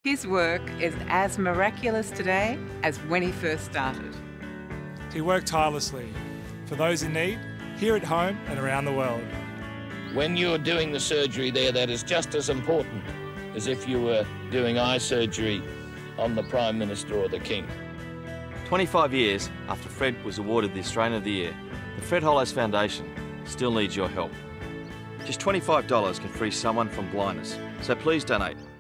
His work is as miraculous today as when he first started. He worked tirelessly for those in need, here at home and around the world. When you're doing the surgery there, that is just as important as if you were doing eye surgery on the Prime Minister or the King. 25 years after Fred was awarded the Australian of the Year, the Fred Hollows Foundation still needs your help. Just $25 can free someone from blindness, so please donate